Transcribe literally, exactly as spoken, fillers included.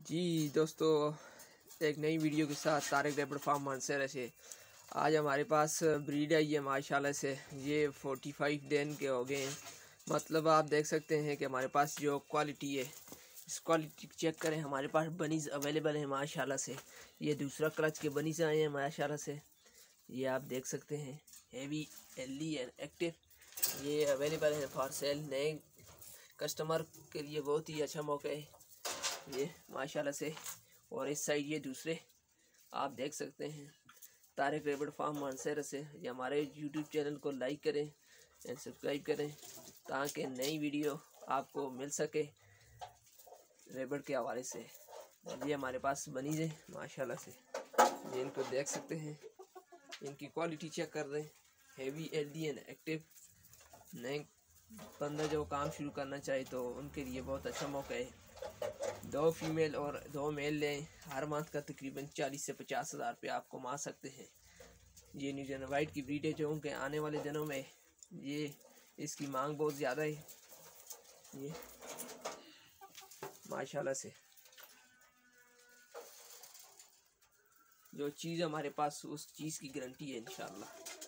जी दोस्तों, एक नई वीडियो के साथ तारिक रेबड़ फार्म मानसर से आज हमारे पास ब्रीड आई है माशाल्लाह से। ये फोर्टी फाइव दिन के हो गए हैं। मतलब आप देख सकते हैं कि हमारे पास जो क्वालिटी है, इस क्वालिटी चेक करें। हमारे पास बनीज अवेलेबल है माशाल्लाह से। ये दूसरा क्लच के बनीज आए हैं माशाल्लाह से। ये आप देख सकते हैं, हेवी, हेल्दी एंड एक्टिव। ये अवेलेबल है फॉर सेल। नए कस्टमर के लिए बहुत ही अच्छा मौका है ये माशाल्लाह से। और इस साइड ये दूसरे आप देख सकते हैं, तारिक रेबड़ फार्म मानसर से। ये हमारे यूट्यूब चैनल को लाइक करें एंड सब्सक्राइब करें ताकि नई वीडियो आपको मिल सके रेबड़ के हवाले से। ये हमारे पास बनीज है माशाल्लाह से। ये इनको देख सकते हैं, इनकी क्वालिटी चेक कर रहे हैं। Heavy, healthy and active. नए बंदा जो काम शुरू करना चाहे तो उनके लिए बहुत अच्छा मौका है। दो फीमेल और दो मेल लें, हर मंथ का तकरीबन चालीस से पचास हज़ार रुपये आप कमा सकते हैं। ये न्यूजन वाइट की ब्रीड है जो उनके आने वाले दिनों में ये इसकी मांग बहुत ज़्यादा है। ये माशाल्लाह से जो चीज़ हमारे पास उस चीज़ की गारंटी है इंशाल्लाह।